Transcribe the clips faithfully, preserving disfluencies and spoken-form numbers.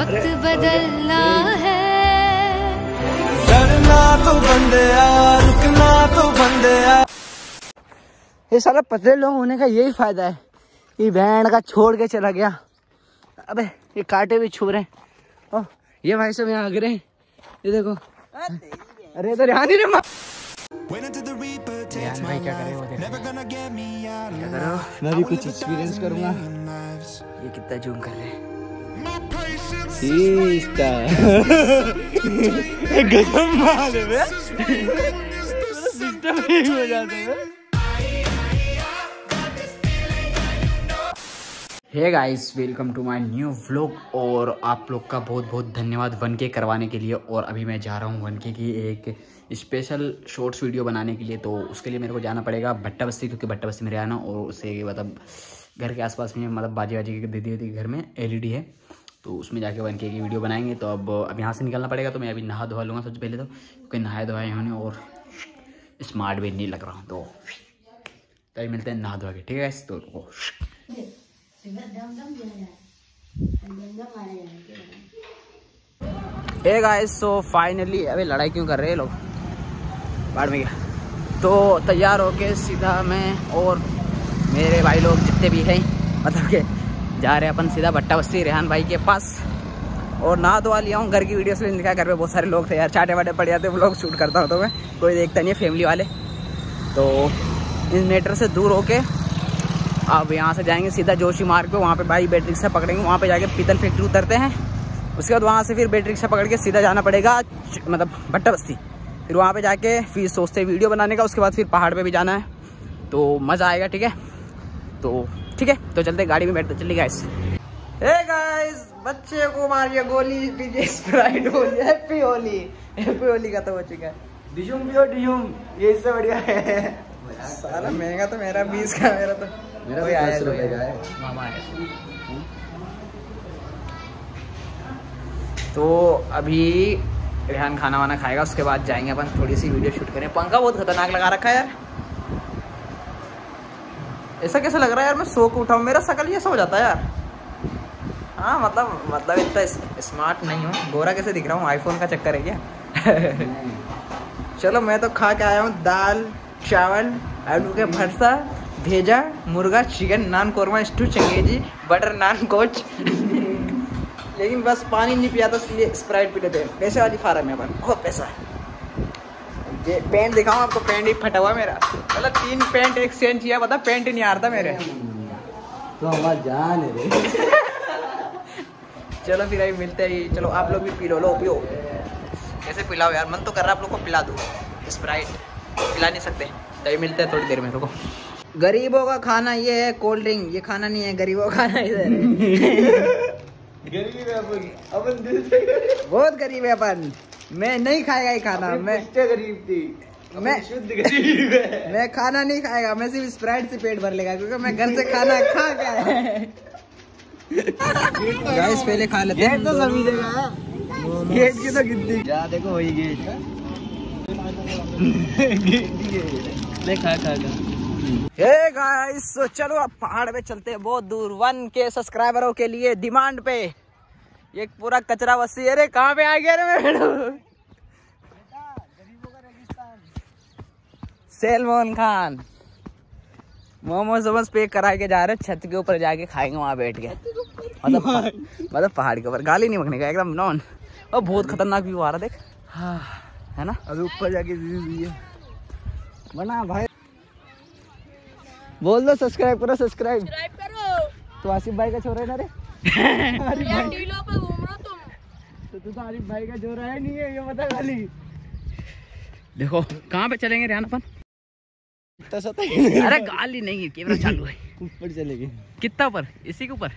वक्त बदलना है। चढ़ना तो बंदया, रुकना तो बंदया। ये साला पतले लोग होने का यही फायदा है, ये बैंड का छोड़ के चला गया। अबे ये कांटे भी छू रहे हैं। ओ ये भाई सब यहाँ गिरे, ये देखो। अरे इधर यहाँ नहीं रे माँ। भाई क्या करे वो देखो, क्या करो, मैं भी कुछ एक्सपीरियंस करूँगा। ये कितना जूम कर रहे हैं। गजब माल है बे, सिस्टम ही हो जाता है। Hey guys, welcome to my new vlog. और आप लोग का बहुत बहुत धन्यवाद वन के करवाने के लिए। और अभी मैं जा रहा हूँ वन के की एक स्पेशल शॉर्ट्स वीडियो बनाने के लिए। तो उसके लिए मेरे को जाना पड़ेगा भट्टा बस्ती, क्योंकि भट्टा बस्ती में रहना और उससे मतलब घर के आसपास में मतलब बाजी बाजी के दीदी दीदी के घर में एलईडी है, तो उसमें जाके वन के की वीडियो बनाएंगे। तो अब अब यहाँ से निकलना पड़ेगा। तो मैं अभी नहा धोवा लूँगा सबसे पहले, तो क्योंकि नहाए धोए होने और स्मार्ट भी नहीं लग रहा हूँ। तो तभी मिलते हैं नहा धोवा के, ठीक है। तो हे गाइस, सो फाइनली अभी लड़ाई क्यों कर रहे हैं लोग, बाढ़ में गया। तो तैयार होके सीधा मैं और मेरे भाई लोग जितने भी हैं, मतलब के जा रहे हैं अपन सीधा भट्टा बस्ती रेहान भाई के पास। और नहा धोवा लिया हूँ, घर की वीडियोस में दिखा। घर पे बहुत सारे लोग थे यार, चाटे वाटे पड़ जाते, वो लोग शूट करता हूँ तो मैं, कोई देखता नहीं है, फैमिली वाले। तो इस मेटर से दूर होके अब यहाँ से जाएंगे सीधा जोशी मार्ग पे। वहाँ पे भाई बैटरी रिक्शा पकड़ेंगे, वहाँ पे जाके पीतल फैक्ट्री उतरते हैं। उसके बाद वहाँ से फिर बैटरी रिक्शा पकड़ के सीधा जाना पड़ेगा मतलब भट्टा बस्ती। फिर वहाँ पे जाके फिर सोचते हैं वीडियो बनाने का। उसके बाद फिर पहाड़ पे भी जाना है, तो मज़ा आएगा, ठीक है। तो ठीक है, तो चलते गाड़ी में बैठते, चलिए गाइस। हे गाइस, बच्चे को मारिए गोली, पीजिए Sprite, Holi happy Holi. Happy Holi का तो हो चुका है। डिशुम पियो डिशुम, ये इससे बढ़िया है। सारा महंगा तो मेरा बीस का, मेरा तो मेरा भी दस रुपए का है, मामा है। तो अभी रेहान खाना वाना खाएगा, उसके बाद जाएंगे अपन थोड़ी सी वीडियो शूट करें। पंखा बहुत खतरनाक लगा रखा है यार, ऐसा कैसा लग रहा है यार, मैं सो के उठा हूँ, मेरा शकल ये सो जाता है यार। हाँ मतलब मतलब इतना स्मार्ट नहीं हूँ, गोरा कैसे दिख रहा हूँ, आईफोन का चक्कर है क्या। चलो मैं तो खा के आया हूँ दाल चावल आलू के भरता भेजा, मुर्गा chicken naan korma stew changezi butter naan कोच। लेकिन बस पानी नहीं पिया था, इसलिए स्प्राइट पी लेते हैं। पैसे वाली फार्म है अपन, बहुत पैसा है। ये पैंट दिखाऊं आपको, पैंट ही फटा हुआ मेरा, मतलब तीन पैंट एक्सचेंज किया, पता पैंट ही नहीं आ रहा था मेरे। तो हमारा जान है रे। चलो फिर अभी मिलते हैं। चलो आप लोग भी पी लो, लो पियो। कैसे पिलाओ यार, मन तो कर रहा है आप लोग को पिला दूँ, स्प्राइट पिला नहीं सकते। तभी मिलते हैं थोड़ी देर में, रुको। गरीबों का खाना ये है कोल्ड ड्रिंक, ये खाना नहीं है, गरीबों का खाना इधर है। गरीब है अपन, अपन दिल से बहुत गरीब है अपन। मैं नहीं खाएगा ये खाना, मैं गरीब थी, मैं शुद्ध गरीब है। मैं खाना नहीं खाएगा, मैं सिर्फ स्प्राइट से पेट भर लेगा, क्योंकि मैं घर से खाना खा के आया। गाइस पहले खा लेते हैं, तो सभी जगह गेट की तो गिनती जा, देखो वही गेट ले, खा खा खा। हे गाइस, तो चलो अब पहाड़ पे चलते हैं, बहुत दूर। वन के सब्सक्राइबरों के लिए डिमांड पे एक पूरा कचरा बस्ती। अरे कहाँ पे आ गया रे मैं, सलमान खान मोमोज वोमोज पैक करा के जा रहे, छत के ऊपर जाके खाएंगे वहाँ बैठ के, मतलब मतलब पहाड़ के ऊपर। गाली नहीं बकने का, एकदम नॉन। और बहुत खतरनाक व्यू आ रहा देख, हाँ है ना। अभी ऊपर जाके बना भाई, बोल दो सब्सक्राइब करो, सब्सक्राइब करो। तो आसिफ भाई का छोरा है ना रे। यार टीलों पे घूम रहा तुम, तो तू तो आरिफ भाई का छोरा है नहीं है, ये बता खाली। देखो कहाँ पे चलेंगे रेहान अपन, अरे गाली नहीं है, कैमरा चालू है। ऊपर चलेंगे, कितना ऊपर, इसी के ऊपर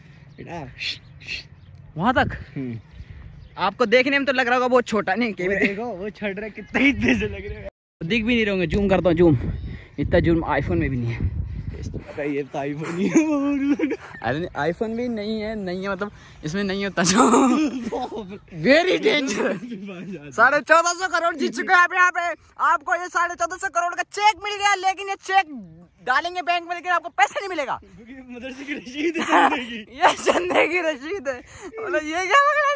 वहां तक। आपको देखने में तो लग रहा होगा बहुत छोटा, नहीं कैमरा देखो वो छड़ रहा, कितना ही तेज लग रहे हैं। दिख भी नहीं रहोगे, जूम करता हूँ, जूम इतना जूम आईफोन में भी नहीं है। ये तो आईफोन ही है। अरे आईफोन भी नहीं है, नहीं है मतलब इसमें नहीं होता जो। Very danger. साढ़े चौदह सौ करोड़ जीत चुके हैं आप यहाँ पे। आपको ये साढ़े चौदह सौ करोड़ का चेक मिल गया, लेकिन ये चेक डालेंगे बैंक में, लेकिन आपको पैसा नहीं मिलेगा। मदरसे की रसीद है, ये चंदे की रसीद है। मतलब ये क्या लग रहा है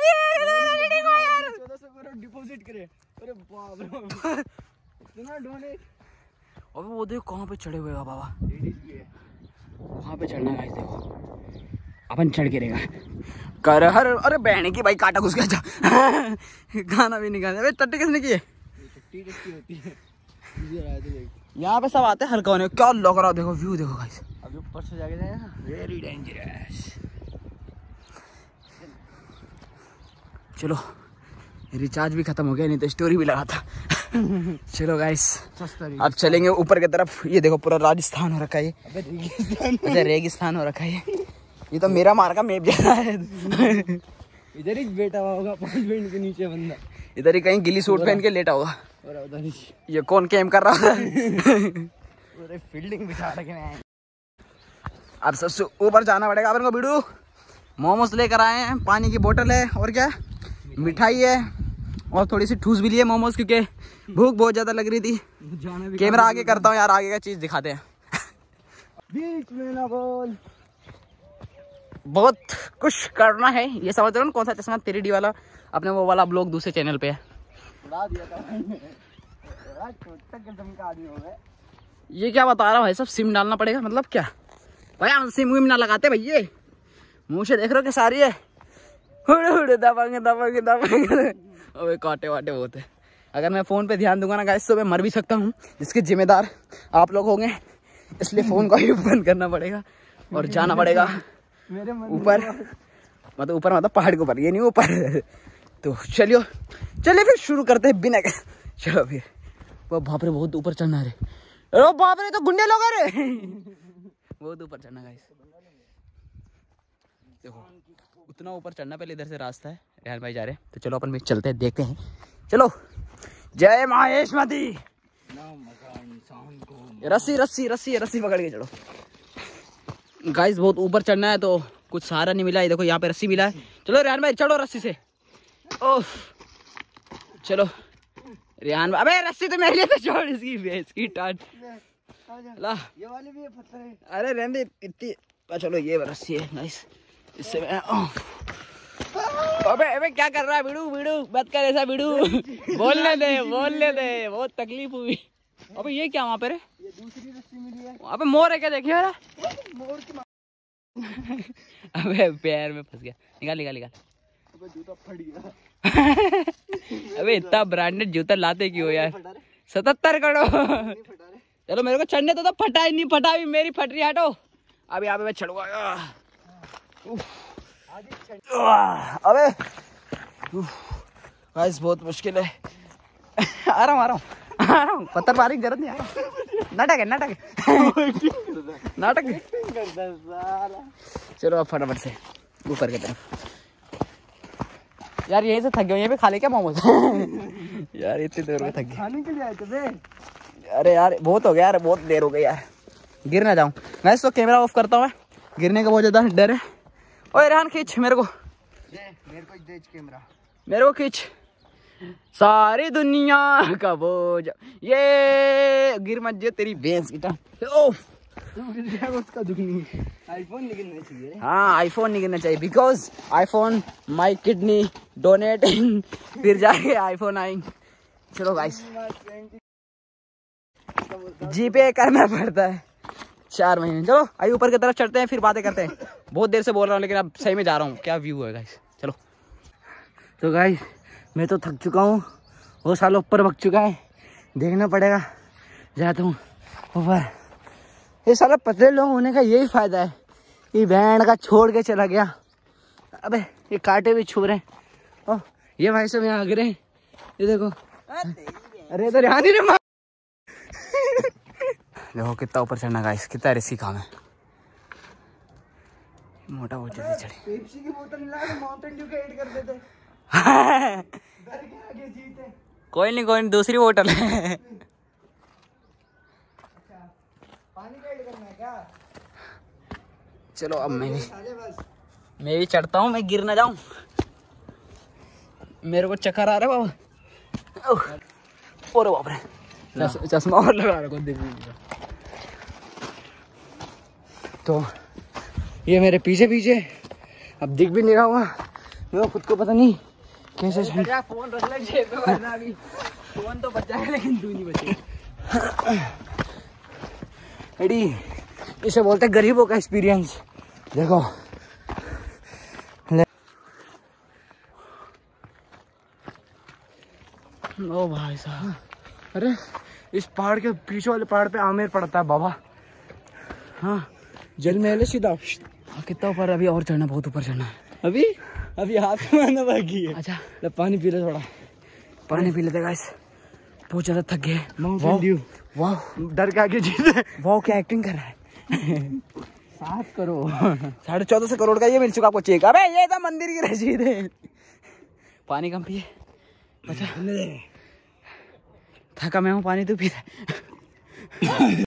डिपॉजिट करे। अरे बाप रे इतना डोनेट। अबे वो देखो कहाँ पे चढ़े हुए हैं बाबा, वहाँ पे चढ़ना गाइस, देखो अपन चढ़ के रहेगा कर हर। अरे बहने की भाई काटा घुस गया गाना भी निकाल। अबे टट्टी किसने की है? टट्टी टट्टी होती है इधर आए तो देख, यहाँ पे सब आते हैं हल्का होने। क्या लग रहा, देखो व्यू देखो गाइस, अभी ऊपर से जाके जाएगा। Very dangerous. चलो रिचार्ज भी खत्म हो गया, नहीं तो स्टोरी भी लगा था। चलो गाइस अब चलेंगे ऊपर की तरफ। ये देखो पूरा राजस्थान हो रखा है, अबे रेगिस्तान अच्छा रेगिस्तान हो रखा है। ये तो मेरा मार का मैप जैसा है। इधर ही बैठा हुआ होगा पांच मिनट के नीचे बंदा, इधर ही कहीं गिली सूट पहन के लेटा होगा। और उधर ही ये कौन कैम कर रहा था? पूरे फील्डिंग बिठा रखे हैं। अब सबसे ऊपर जाना पड़ेगा अपन को। बिड़ू मोमोज लेकर आए हैं, पानी की बोतल है और क्या मिठाई है, और थोड़ी सी ठूस भी लिए मोमोज, क्योंकि भूख बहुत ज्यादा लग रही थी। कैमरा आगे करता हूँ यार, आगे का चीज दिखाते हैं। बीच में ना बोल। बहुत कुछ करना है, ये समझ रहे हो ना कौन सा चश्मा थ्री डी वाला, अपने वो वाला ब्लॉग दूसरे चैनल पे है। उड़ा दिया था छोटा किस्म का आदमी हो गए। ये क्या बता रहा भाई, सब सिम डालना पड़ेगा मतलब क्या भाई? हम सिम विम ना लगाते भैया, मुँह से देख रहे हो कि सारी है हुड़े हुड़े दबाएंगे दबाएंगे दबाएंगे। अबे काटे वाटे होते। अगर मैं फ़ोन पे ध्यान दूंगा ना गाइस तो मैं मर भी सकता हूँ, जिसके जिम्मेदार आप लोग होंगे। इसलिए फ़ोन को ही बंद करना पड़ेगा और जाना पड़ेगा ऊपर, मतलब ऊपर मतलब पहाड़ के ऊपर, ये नहीं ऊपर। तो चलियो चलिए फिर शुरू करते हैं बिना। चलो फिर। वो बाप रे बहुत ऊपर चढ़ना है। अरे बाप रे तो गुंडे लोग आ रहे। बहुत ऊपर चढ़ना गाइस, देखो उतना ऊपर चढ़ना। पहले इधर से रास्ता है, रेहान भाई जा रहे हैं, तो चलो अपन भी चलते हैं, देखते हैं। चलो जय माहेशमती। रस्सी रस्सी रस्सी रस्सी पकड़ के चलो गाइस। बहुत ऊपर चढ़ना है तो कुछ सहारा नहीं मिला है। देखो यहाँ पे रस्सी मिला है। चलो रेहान भाई चढ़ो रस्सी से। ओह चलो रेहान भाई, अबे रस्सी तो मेरे लिए तो छोड़, इसकी भैंस की टाट ला। ये वाली भी पत्थर है। अरे रहने दे इतनी। चलो ये रस्सी है गाइस, इससे मैं अबे अबे क्या कर रहा है बिड़ू? बिड़ू मत कर ऐसा बिड़ू। बोलने दे बोलने दे, बहुत तकलीफ हुई। अबे ये क्या वहाँ पे रे? ये दूसरी रस्सी मिली है। अबे मोर है क्या? देखिए यार मोर की। अबे पैर में फंस गया, निकाल निकाल निकाल। अबे जूता फट गया। अबे इतना ब्रांडेड जूता लाते क्यों यार? सतहत्तर करोड़। चलो मेरे को चढ़ने तो, तो फटा ही नहीं, फटा भी मेरी फट रही। हटो अब यहाँ पे मैं चढ़ूंगा। अबे गाइस बहुत मुश्किल है। आ रहा हूँ आ रहा हूँ आ रहा हूँ। पत्थर मारने की जरूरत नहीं है, नाटक है नाटक है नाटक है। चलो अब फटाफट से ऊपर की तरफ। यार यहीं से थक गया, यहीं पे खा ले क्या मोमोज? यार इतनी देर में थक गया। खाने के लिए आए थे बे। अरे यार बहुत हो गया यार, बहुत देर हो गई यार, गिर ना जाऊँ। मैं तो कैमरा ऑफ करता हूँ, मैं गिरने का बहुत ज्यादा डर है। ओए रेहान खींच मेरे को, मेरे को देख कैमरा, मेरे को खींच। सारी दुनिया का बोझ ये गिर मत जे तेरी भैंस की टांग। ओफ उसका दुख नहीं। आईफोन नहीं गिरना चाहिए। हाँ आईफोन नहीं गिरना चाहिए, because iPhone my kidney donating, फिर जाके आईफोन आएंगे। चलो गाइस जीपे करना पड़ता है चार महीने। चलो आइए ऊपर की तरफ चढ़ते हैं, फिर बातें करते हैं। बहुत देर से बोल रहा हूँ लेकिन अब सही में जा रहा हूँ। क्या व्यू है गाइस, चलो। तो गाइस मैं तो थक चुका हूँ, वो सालों ऊपर भग चुका है, देखना पड़ेगा। जाता हूँ ऊपर। ये साला पतले लोग होने का यही फायदा है, ये बैंड का छोड़ के चला गया। अबे ये कांटे भी छू रहे हैं। ओह ये भाई सब यहाँ गिरे, ये देखो। अरे तो यहाँ नहीं रे। देखो कितना ऊपर चढ़ना गाइस, कितना रिस्की काम है। मोटा बहुत जल्दी चढ़े। पेप्सी की बोतल मिला के माउंटेन ड्यू का ऐड कर देते। घर के आगे जीते। कोई नहीं कोई नहीं, दूसरी बोतल है। अच्छा पानी का ऐड करना है क्या? चलो अब मैं भी मैं भी चढ़ता हूँ, मैं गिर ना जाऊं। मेरे को चक्कर आ रहा है बाबा। ओरे बाप रे, चश्मा और लगा रहा है। तो ये मेरे पीछे पीछे अब दिख भी नहीं रहा होगा, मेरे को खुद को पता नहीं कैसे फोन रख ले जेब में वरना अभी फोन तो बचा है लेकिन तू नहीं बचे। एडी इसे बोलते हैं गरीबों का एक्सपीरियंस। देखो ओ भाई साहब, अरे इस पहाड़ के पीछे वाले पहाड़ पे आमेर पड़ता है बाबा। हाँ जल महल है सीधा। हाँ, कितना ऊपर? अभी और चढ़ना, बहुत ऊपर चढ़ना है अभी अभी हाथ में आना बाकी है। अच्छा ले पानी पी ले थोड़ा। पानी पी लेते गाइस, बहुत ज्यादा थक गए। Mountain Dew. वाह डर के आगे जीते। वाह क्या एक्टिंग कर रहा है। सात करोड़ साढ़े चौदह सौ करोड़ का ये मिल चुका आपको चेक। अबे ये तो मंदिर की रसीद है। पानी कम पिए। अच्छा थका मैं हूँ, पानी तो पी रहा।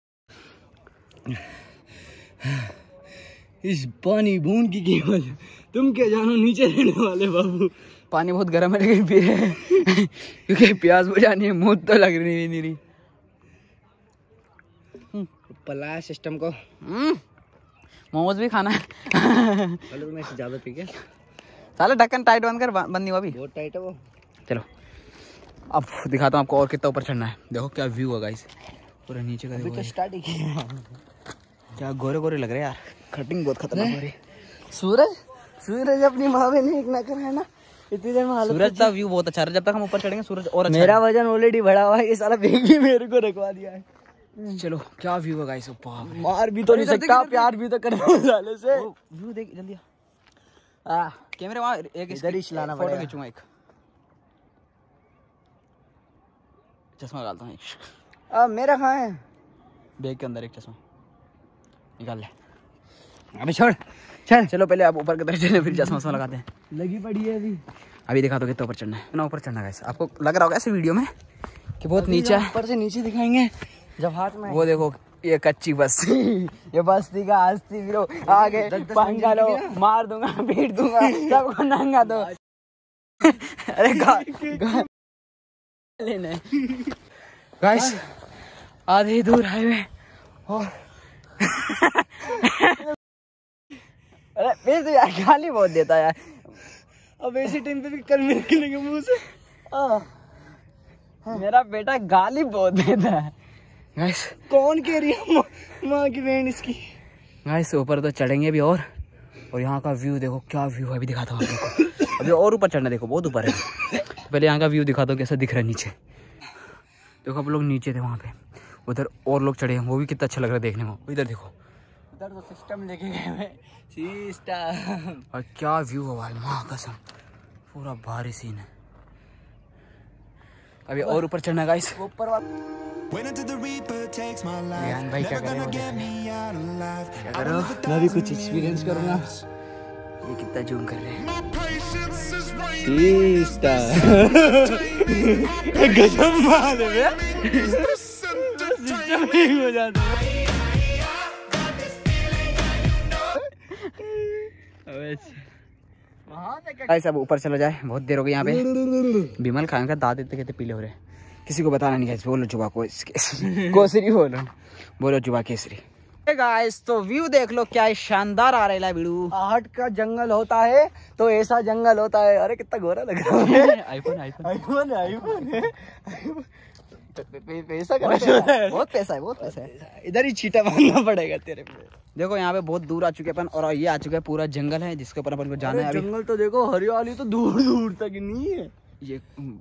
इस पानी बूंद की कीमत तुम क्या जानो नीचे रहने वाले बाबू। पानी बहुत गर्म है लेकिन पी रहे हैं क्योंकि प्यास बुझानी है, मुँह तो लग रही नहीं रही। पलाया सिस्टम को। मोमोज भी खाना है। चलो मैं ज्यादा पी के। साले ढक्कन टाइट बंद कर, बंद नहीं हुआ अभी। बहुत टाइट है वो। चलो अब दिखाता हूँ आपको और कितना ऊपर चढ़ना है। देखो क्या व्यू है गाइस, पूरा नीचे का। अभी तो स्टार्ट ही किया। क्या गोरे गोरे लग रहे हैं यार, कटिंग बहुत खतरनाक हो रही। सूरज सूरज अपनी माँ में नहीं ना कर है ना इतनी देर में हालत। सूरज का व्यू बहुत अच्छा है, जब तक हम ऊपर चढ़ेंगे सूरज और अच्छा मेरा वजन ऑलरेडी बढ़ा हुआ है, ये साला बेग भी मेरे को रखवा दिया है। है। चलो क्या व्यू है गाइस, बाप रे। मार भी तो नहीं सकता, प्यार भी तो करना साले से। व्यू देख जल्दी आ, कैमरे वहाँ एक इधर ही चलाना फोटो पड़ेगा। खींचूंगा एक। चश्मा डालता हूँ एक। अब मेरा कहाँ है? बैग के अंदर एक चश्मा निकाल ले। अबे छोड़ चल चलो पहले आप ऊपर की तरफ चले, फिर चश्मा वश्मा लगाते हैं। लगी पड़ी है अभी। अभी दिखा दो कितना ऊपर चढ़ना है। ना ऊपर चढ़ना गाइस, आपको लग रहा होगा ऐसे वीडियो में कि बहुत नीचे है। ऊपर से नीचे दिखाएंगे जब हाथ में। वो देखो ये कच्ची बस्ती। ये बस्ती का आस्ती गिरो आगे पंगा लो, मार दूंगा पीट दूंगा सबको नंगा दो। अरे गा लेने गाइस आधे दूर हाईवे और अरे फिर तो यार गाली बहुत देता यार। अब ऐसे टाइम पे भी कल निकलेंगे मुंह से। आ, मेरा बेटा गाली बहुत देता है। गाइस कौन कह रही है माँ की बहन इसकी। गाइस ऊपर तो चढ़ेंगे अभी और और यहाँ का व्यू देखो क्या व्यू है, अभी दिखाता हूँ आपको। अभी और ऊपर चढ़ना, देखो बहुत ऊपर है। पहले यहाँ का व्यू दिखा दो कैसा दिख रहा है नीचे। देखो आप लोग नीचे थे वहाँ पे, उधर और लोग चढ़े हैं, वो भी कितना अच्छा लग रहा है देखने में। इधर देखो, उधर तो सिस्टम लेके गए हैं सिस्टम। और क्या व्यू है भाई, माँ कसम पूरा भारी सीन है। अभी और ऊपर चढ़ना गाइस। ऊपर वाला ध्यान भाई क्या करें, क्या करो, मैं भी कुछ एक्सपीरियंस करूंगा। ये कितना जूम कर रहे हैं। गजब माल है सिस्टम हो जाता है। गाइस अब ऊपर चला जाए, बहुत देर हो गई यहाँ पे। विमल खान का दांत इतने कहते पीले हो रहे हैं, किसी को बताना नहीं गाइस। बोलो जुबा को कोसरी बोलो, बोलो जुबा केसरी। गाइस तो व्यू देख लो क्या शानदार आ रहा है वीडियो। आहट का जंगल होता है तो ऐसा जंगल होता है। अरे कितना गोरा लग रहा है। आईफोन आईफोन आईफोन आईफोन है। पैसा का बहुत पैसा है, बहुत पैसा है। इधर ही छीटा मारना पड़ेगा तेरे पे। देखो यहाँ पे बहुत दूर आ चुके अपन और ये आ चुका है पूरा जंगल है जिसके ऊपर अपन को जाना है। अभी जंगल तो देखो हरियाली तो दूर दूर तक नहीं है। ये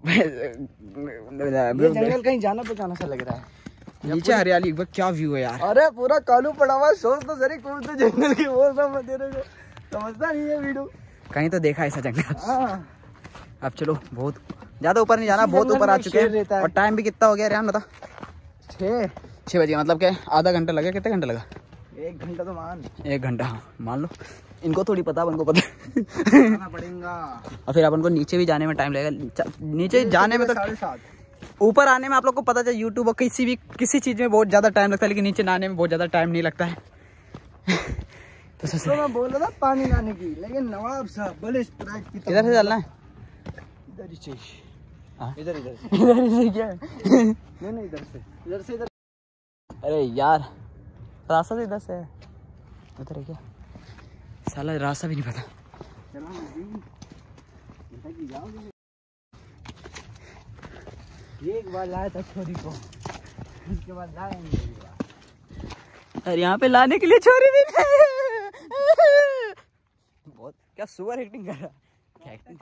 ये जंगल कहीं जाना पहचाना सा लग रहा है। नीचे हरियाली, क्या व्यू है यार। अरे पूरा कालू पड़ा हुआ, सोच तो जरी कौन तो जंगल की वो सब तेरे को समझता नहीं है वीडियो। कहीं तो देखा ऐसा जंगल। हाँ। अब चलो बहुत ज्यादा ऊपर नहीं जाना, बहुत ऊपर आ चुके हैं। और टाइम भी कितना हो गया रेहान बता? छः छः बजे, मतलब क्या आधा घंटा लगा, कितने घंटे लगा? एक घंटा तो मान एक घंटा, हाँ मान लो। इनको थोड़ी पता, अपन को पता जाना पड़ेगा। और फिर अपन को नीचे भी जाने में टाइम लगेगा। नीचे जाने में तो साढ़े सात, ऊपर आने में आप लोग को पता चले यूट्यूब और किसी भी किसी चीज में बहुत ज्यादा टाइम लगता है, लेकिन नीचे आने में बहुत ज्यादा टाइम नहीं लगता है। तो, तो मैं बोल रहा था पानी लाने की, लेकिन नवाब साहब बोले स्प्राइट पीता। इधर से चलना है, इधर ही चाहिए। हाँ? इधर इधर इधर से क्या है? नहीं नहीं इधर से इधर से इधर। अरे यार रास्ता तो इधर से है, उधर है क्या? साला रास्ता भी नहीं पता। एक बार लाया था छोरी को, उसके बाद लाया नहीं। और यहाँ पे लाने के लिए छोरी भी नहीं। बहुत क्या सुपर एक्टिंग कर रहा, क्या एक्टिंग।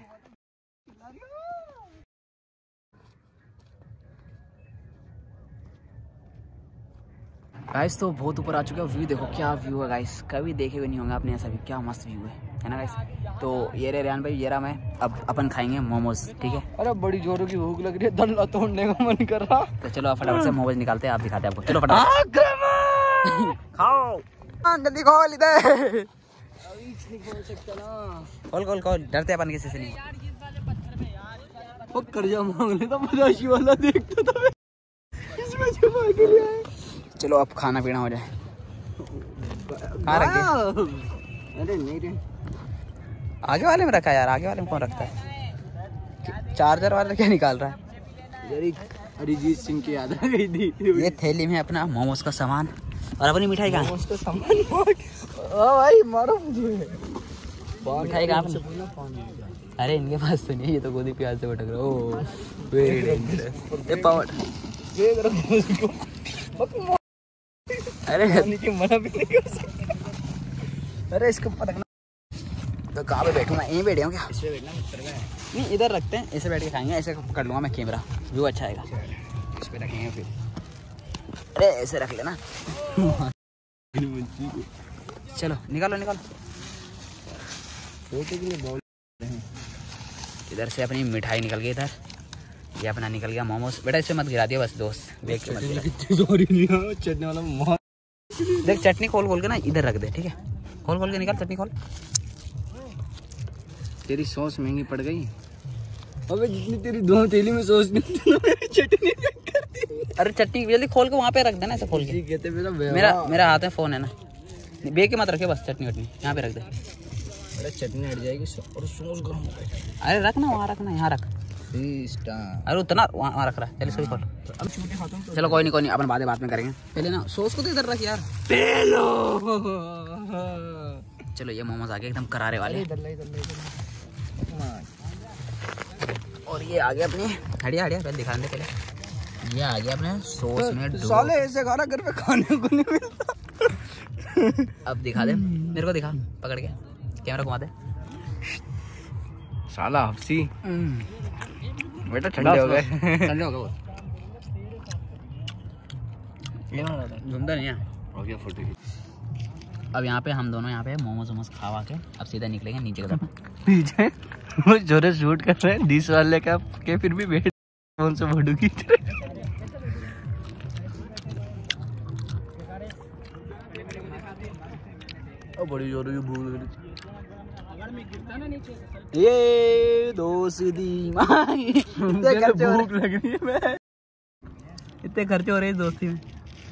गाइस तो बहुत ऊपर आ चुका है। व्यू देखो क्या व्यू है गाइस, कभी देखे हुए नहीं होंगे आपने ऐसा व्यू। क्या मस्त व्यू है, है ना गाइस। तो ये रे रेहान भाई, ये रहा मैं। अब अपन खाएंगे मोमोज, ठीक है। अरे बड़ी जोरों की भूख लग रही है, दल्ला तोड़ने का मन कर रहा। तो चलो फटाफट से मोमोज निकालते हैं, आप दिखाते हैं आपको। चलो फटाफट खाओ, जल्दी खोल इधर। खोल खोल खोल, डरते अपन किसी से नहीं। वो कर्जा मांग लेता पचासी वाला, देखता था मैं इसमें छुपा के लिया। चलो अब खाना पीना हो जाए। कहाँ रख दिया? अरे नहीं रे, आगे वाले में रखा है यार, आगे वाले में कौन रखता है? चार्जर वाला क्या निकाल रहा है? अरिजीत सिंह की याद आ गई थी। ये थैली में अपना मोमोज का सामान और अपनी मिठाई कहाँ है? उसका सामान भाई मारो मुझे। मिठाई कहाँ है? अरे इनके पास तो नहीं, ये तो गोदी प्याज से भटक रहा है। Oh very dangerous. ये पावड अरे मना भी नहीं कर सकता। अरे इसको पटकना। तो कहाँ पे बैठूंगा? यहीं बैठे हूँ क्या? इस पे बैठना नहीं, इधर रखते हैं, ऐसे बैठ के खाएंगे। ऐसे कर लूँगा मैं कैमरा, व्यू अच्छा आएगा। इस पे रखेंगे फिर। अरे ऐसे रख लेना। चलो निकालो निकालो। फोटो के लिए बोल। इधर से अपनी मिठाई निकल गई, इधर ये अपना निकल गया मोमोज। बेटा इसे मत गिरा दिया बस दोस्त, देख के मत गिरा। सॉरी नहीं, चटनी वाला मार। देख चटनी खोल खोल के ना इधर रख दे, ठीक है। खोल खोल के निकाल, चटनी खोल। तेरी सॉस महंगी पड़ गई। अबे जितनी तेरी दो थैली में सॉस नहीं, मेरी चटनी कर दी। अरे चटनी जल्दी खोल के वहाँ पे रख देना, ऐसे खोल के। कहते मेरा मेरा मेरा हाथ में फोन है ना, बेच के मत रखे बस। चटनी वटनी यहाँ पे रख दे। अरे चटनी हट जाएगी और सॉस गर्म हो जाएगा। अरे रख ना, वहाँ रखना, यहाँ रख। अरे उतना वहाँ वहाँ रख रहा है। चल इसको भी खोल। अब छोटे हाथों से। चलो कोई नहीं कोई नहीं, अपन बातें बात में करेंगे। पहले ना सॉस को तो इधर रख यार। चलो ये मोमोज आ गए एकदम करारे वाले। और ये आ गया अपनी हड़िया हड़िया, पहले दिखाने दे पहले। ये आ गया अपने सॉस में डुबो। साले ऐसे खाना घर पे खाने को नहीं मिलता। अब दिखा दे मेरे को, दिखा पकड़ के कैमरा घुमा दे। साला हफ्सी बेटा ठंडे हो गए, ठंडे हो गए। घूमता नहीं है। हो गया फोटो। अब यहाँ पे हम दोनों यहाँ पे मोमोज वोमोज खावा के अब सीधा निकलेंगे नीचे की तरफ। पीछे वो जोरे शूट कर रहे हैं डिश वाले का के, फिर भी बैठ कौन सा फोटो खींच रहे। बड़ी जोर की भूख लग रही। ये दोस्ती इतने खर्चे हो भूख लग रही है मैं। इतने खर्चे हो रहे हैं दोस्ती में।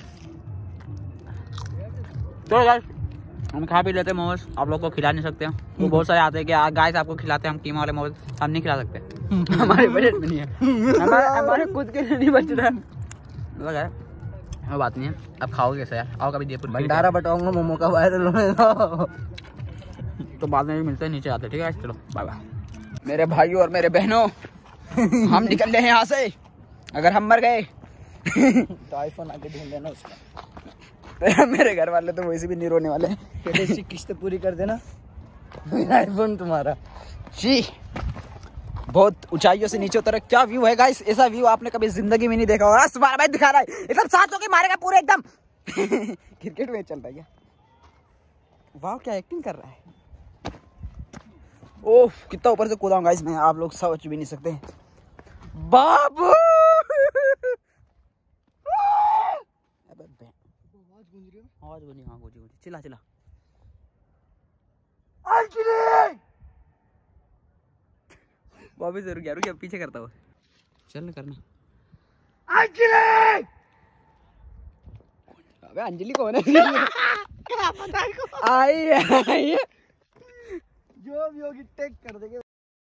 तो गाइस हम खा भी लेते हैं मोमोज, आप लोग को खिला नहीं सकते हैं। वो बहुत सारे आते हैं कि गाइस आपको खिलाते हैं हम कीमा वाले मोमोज, हम नहीं खिला सकते। हमारे बजट में नहीं है, हमारे हमारे खुद के लिए नहीं बच रहा है। वो बात नहीं है। अब खाओगे कैसे यार? आओ कभी जयपुर भंडारा बटाऊंगा मोमो का वायरल होने का। तो बाद में भी मिलते हैं, नीचे आते हैं, ठीक है। चलो बाय बाय मेरे भाइयों और मेरे बहनों। हम निकल रहे हैं यहाँ से, अगर हम मर गए तो आईफोन आके ढूंढ लेना उसका। मेरे घर वाले तो वैसे भी नहीं रोने वाले। इसकी किस्त पूरी कर देना, आईफोन तुम्हारा। जी बहुत ऊंचाइयों से नीचे उतर, क्या व्यू है गाइस। ऐसा व्यू आपने कभी जिंदगी में नहीं देखा होगा। तुम्हारा भाई दिखा रहा है एकदम साथ होके मारेगा पूरे एकदम। क्रिकेट में चल रहा है क्या? वाह क्या एक्टिंग कर रहा है। ओह कितना ऊपर से कूदा हूँ गाइस मैं, आप लोग सोच भी नहीं सकते। बाबू आवाज गूंजी, हाँ गूंजी गूंजी, चिल्ला चिल्ला। बॉबी से रुक गया, रुक गया, पीछे करता हुआ चल करना। अबे अंजलि कौन है? क्या पता है? आई आई जो भी होगी टेक कर देंगे।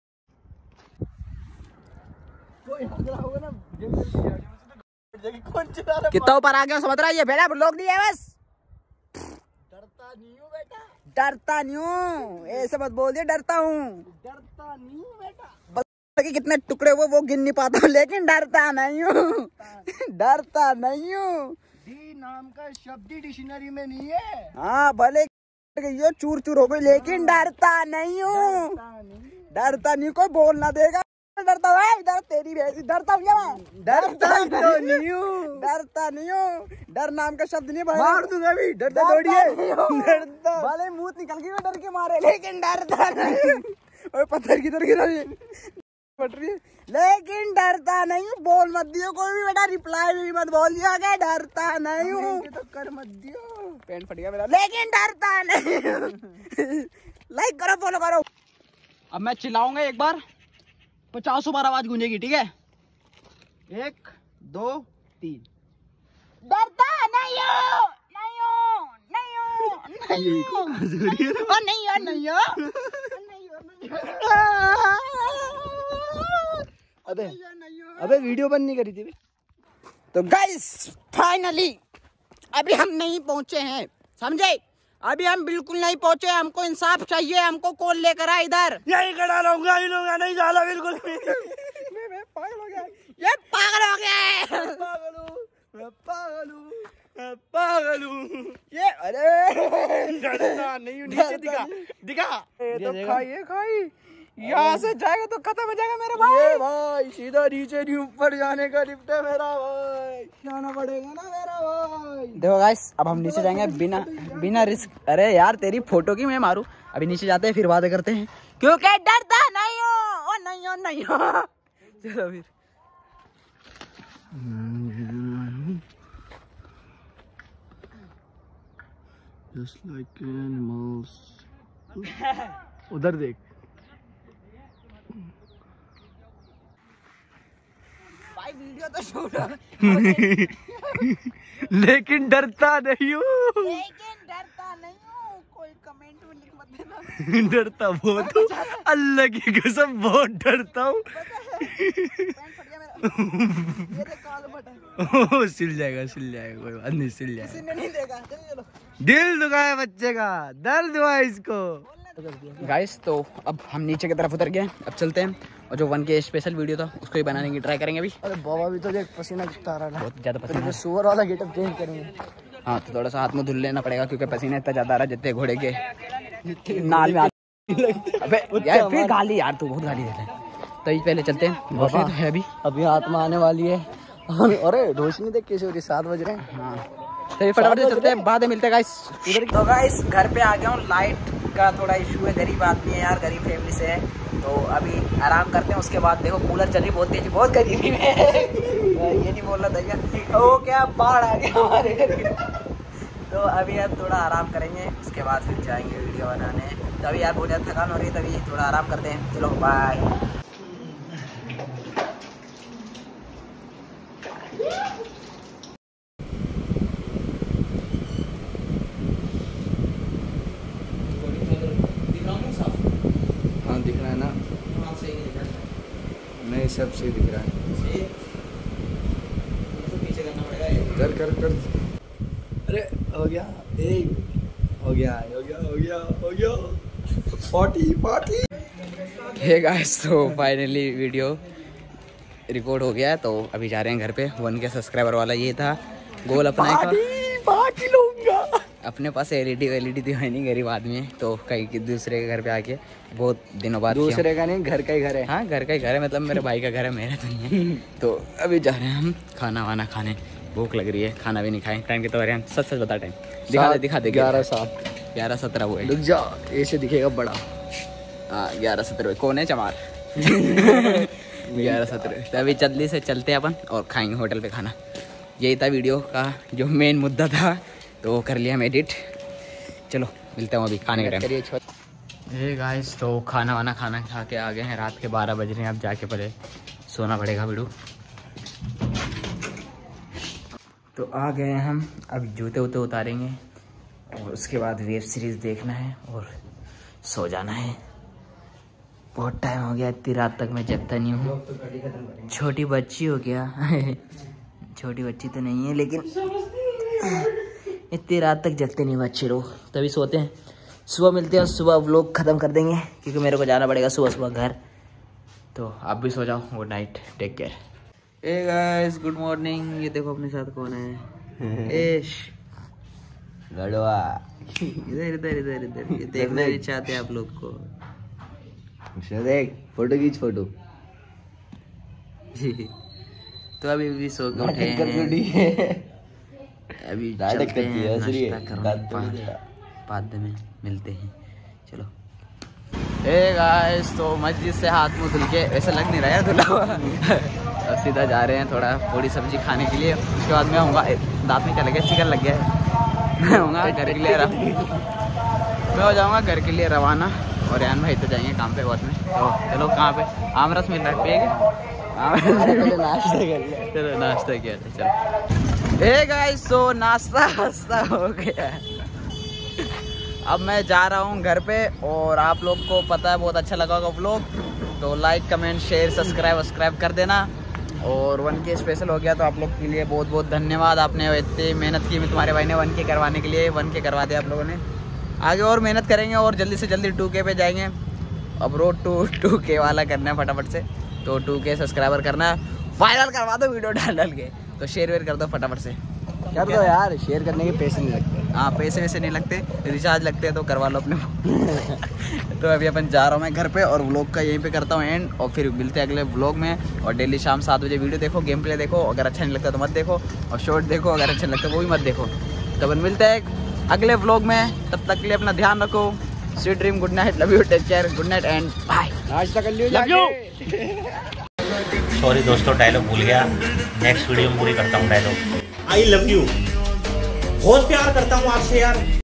कोई हंस रहा होगा ना, कौन चला रहा? कितना ऊपर आ गया समझ रहा है? ये बेटा लोग नहीं है बस। डरता नहीं हूँ बेटा, डरता नहीं हूँ, ऐसे मत बोल दिया, डरता हूँ। डरता नहीं हूँ बेटा। के कितने टुकड़े हुए वो गिन नहीं पाता हूँ, लेकिन डरता नहीं हूँ, डरता नहीं हूँ। डी नाम का शब्द डिक्शनरी में नहीं है। हाँ भले ये चूर चूर हो गई, लेकिन डरता नहीं हूँ, डरता नहीं, कोई बोल ना देगा। डरता है इधर तेरी भैंस, डरता हूँ मैं, डरता तो नहीं हूँ, डरता नहीं हूँ। डर नाम का शब्द नहीं भाई, मार दूंगा अभी, डरता थोड़ी है, डरता भले मुंह निकल गई डर के मारे, लेकिन डरता नहीं। और पत्थर की तरह गिरा पट रही है, लेकिन डरता नहीं हूँ। बोल मत दियो कोई भी बेटा, रिप्लाई भी मत बोल दिया गया, डरता नहीं हूँ। तो कर मत दियो, पेंट फट गया मेरा, लेकिन डरता नहीं हूँ। लाइक करो, फॉलो करो। अब मैं चिल्लाऊंगा एक बार, पचासों बार आवाज गूंजेगी, ठीक है? एक दो तीन। डरता नहीं हो, नहीं हो, नहीं हो, नहीं हो, नहीं हो, नहीं हो, नहीं हो। अबे अबे वीडियो बंद नहीं करी थी। तो गाइस फाइनली अभी हम नहीं पहुंचे हैं, समझे? अभी हम बिल्कुल नहीं पहुंचे, हमको इंसाफ चाहिए। हमको कौन लेकर आए इधर? यही खड़ा रहूंगा, ही लूंगा नहीं जाला बिल्कुल भी। मैं पागल हो गया, ये पागल हो गया, पागल हूँ, मैं पागल हूँ, मैं पागल हूँ। ये अरे डरता नहीं हूँ, नीचे दिखा दिखा। ये तो खाइए खाई, यहाँ से जाएगा तो खत्म हो जाएगा मेरे भाई। ये भाई सीधा नीचे नहीं ऊपर जाने का लिफ्ट है मेरा भाई, जाना पड़ेगा ना मेरा भाई। देखो गाइस अब हम नीचे जाएंगे बिना बिना रिस्क। अरे यार तेरी फोटो की मैं मारूं, अभी नीचे जाते हैं फिर बातें करते हैं, क्योंकि डरता नहीं हो, ओ नहीं हो, नहीं हो। चलो फिर Just like animals. उधर देख भाई, वीडियो तो शूट हो, लेकिन डरता नहीं हूँ, लेकिन डरता नहीं हूँ। कोई कमेंट में लिख मत देना। डरता बहुत हूँ, अल्लाह की कसम बहुत डरता हूँ। ओह सिल जाएगा, सिल जाएगा, कोई बात नहीं, सिल जाएगा। नहीं देगा, चलो। दिल दुखा है बच्चे का, दर्द हुआ इसको। गाइस तो अब हम नीचे की तरफ उतर गए, अब चलते हैं और जो वन के स्पेशल वीडियो था उसको ही बनाने की ट्राई करेंगे अभी। अरे बाबा भी तो देख पसीना कितना आ रहा है, बहुत ज्यादा पसीना। सुअर वाला गेटअप चेंज करेंगे। हाँ तो थोड़ा सा हाथ में धुल लेना पड़ेगा, क्योंकि पसीना इतना ज्यादा आ रहा है जितने घोड़े के नाल में। अबे यार फिर गाली, यार तू बहुत गाली देता है। तो ये पहले चलते हैं, रोशनी तो है अभी अभी आत्मा आने वाली है। अरे रोशनी देख कैसे हो रही, सात बज रहे हैं। हाँ तो ये फटाफट से चलते हैं, बाद में मिलते हैं गाइस। तो गाइस घर पे आ गया हूँ, लाइट का थोड़ा इशू है, गरीब आदमी है यार, गरीब फैमिली से है, तो अभी आराम करते हैं। उसके बाद देखो कूलर चल रही बहुत तेज, बहुत गरीबी में ये नहीं बोल रहा भैया, वो क्या बाढ़ आ गया हमारे घर। तो अभी अब थोड़ा आराम करेंगे, उसके बाद फिर जाएंगे वीडियो बनाने। तो अभी यार बहुत ज़्यादा थकान हो रही है, तभी थोड़ा आराम करते हैं। चलो बाय। हाँ दिख रहा है ना, नहीं सब सही दिख रहा है। कर कर कर, अरे हो गया, एक हो गया, हो गया, हो गया, हो गया, फोर्टी फोर्टी। हे गाइस तो फाइनली वीडियो रिकॉर्ड हो गया है, तो अभी जा रहे हैं घर पे। वन के सब्सक्राइबर वाला ये था गोल अपना का। बाकी लूंगा। अपने पास एलईडी वेलईडी तो है नहीं, गरीब आदमी है, तो कहीं दूसरे के घर पे आके बहुत दिनों बाद। दूसरे का नहीं, घर का ही घर है। हाँ घर का ही घर है, मतलब मेरे भाई का घर है, मेरा तो नहीं है। तो अभी जा रहे हैं हम खाना वाना खाने, भूख लग रही है, खाना भी नहीं खाए। टाइम कितना हो रहा है, सच सच बता टाइम, दिखा दे दिखा दे। ग्यारह सात ग्यारह सत्रह हुए, रुक जा, ऐसे दिखेगा बड़ा। हाँ ग्यारह सत्रह, कौन है चमार? ग्यारह सत्रह। तो अभी जल्दी से चलते हैं अपन और खाएंगे होटल पे खाना। यही था वीडियो का जो मेन मुद्दा था, तो वो कर लिया हम एडिट। चलो मिलते हैं अभी खाने के टाइम। ये गाइस तो खाना वाना खाना खा के आ गए हैं, रात के बारह बज रहे हैं। अब जाके पहले सोना पड़ेगा वीडियो। तो आ गए हैं हम, अब जूते वूते उतारेंगे और उसके बाद वेब सीरीज़ देखना है और सो जाना है। बहुत टाइम हो गया, इतनी रात तक मैं जगता नहीं हूँ। छोटी बच्ची हो गया छोटी बच्ची तो नहीं है, लेकिन इतनी रात तक जगते नहीं बच्चे लोग, तभी सोते हैं। सुबह मिलते हैं, सुबह व्लॉग ख़त्म कर देंगे, क्योंकि मेरे को जाना पड़ेगा सुबह सुबह घर। तो आप भी सो जाओ, good night, take care. Hey guys good morning. ये देखो अपने साथ कौन है, एश गड़वा। इधर इधर इधर इधर ये देखना नहीं चाहते आप लोग को। देख फोटो खींच फोटो। तो अभी भी सो के उठे हैं, अभी चलते हैं, नाश्ता करने, बाद में मिलते हैं। चलो ए गाइस, तो मस्जिद से हाथ मुंह धुल के, वैसे लग नहीं रहा है धुला हुआ। और सीधा जा रहे हैं थोड़ा पूरी सब्जी खाने के लिए। उसके बाद मैं आऊँगा, दांत में क्या लग गया, चिकन लग गया है। मैं आऊँगा घर के लिए, मैं हो जाऊँगा घर के लिए रवाना। और यान भाई तो जाएंगे काम पे बहुत में। तो चलो कहाँ पे आमरस मिल रहा है, पिएंगे? नाश्ता कर लिया, चलो नाश्ता किया था। चलो ए गाइस, सो नाश्ता वास्ता हो गया। अब मैं जा रहा हूँ घर पे। और आप लोग को पता है बहुत अच्छा लगा होगा व्लॉग, तो like comment share subscribe subscribe कर देना। और वन के स्पेशल हो गया, तो आप लोग के लिए बहुत बहुत धन्यवाद। आपने इतनी मेहनत की, तुम्हारे भाई ने वन के करवाने के लिए, वन के करवा दिया आप लोगों ने। आगे और मेहनत करेंगे और जल्दी से जल्दी टू के पे जाएंगे। अब रोड टू टू के वाला करना है फटाफट से, तो टू के सब्सक्राइबर करना है, वायरल करवा दो वीडियो डाल डाल के। तो शेयर वेयर कर दो फटाफट से, कर दो यार, शेयर करने के पैसे नहीं लगते। हाँ पैसे वैसे नहीं लगते, रिचार्ज लगते हैं तो करवा लो अपने। तो अभी अपन जा रहा हूँ मैं घर पे, और व्लॉग का यहीं पे करता हूँ एंड। और फिर मिलते हैं अगले व्लॉग में। और डेली शाम सात बजे वीडियो देखो, गेम प्ले देखो, अगर अच्छा नहीं लगता तो मत देखो। और शॉर्ट देखो, अगर अच्छा लगता है वो भी मत देखो। तो अपन मिलते हैं अगले व्लॉग में, तब तक के लिए अपना ध्यान रखो। Sweet dream, good night, love you, take care, good night and bye. नाश्ता कर लियो, लव यू। सॉरी दोस्तों, डायलॉग भूल गया, नेक्स्ट वीडियो में पूरी करता हूँ डायलॉग। आई लव यू, बहुत प्यार करता हूँ आपसे यार।